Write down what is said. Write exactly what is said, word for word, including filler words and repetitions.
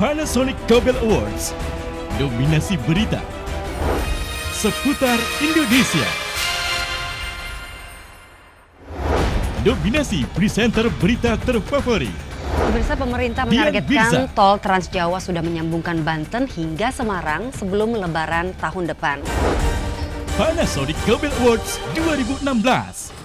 Panasonic Gobel Awards, dominasi berita seputar Indonesia. Dominasi presenter berita terfavorit. Pemirsa, pemerintah menargetkan tol Trans Jawa sudah menyambungkan Banten hingga Semarang sebelum Lebaran tahun depan. Panasonic Gobel Awards dua ribu enam belas.